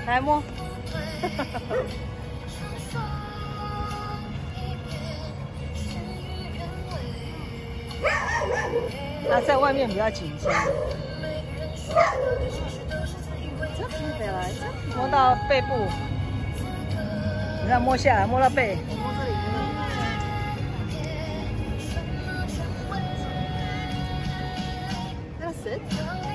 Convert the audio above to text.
来摸。它在外面比较紧身。 这皮得来， 摸到背部，你看摸下来，摸到背。 摸这里。That's it.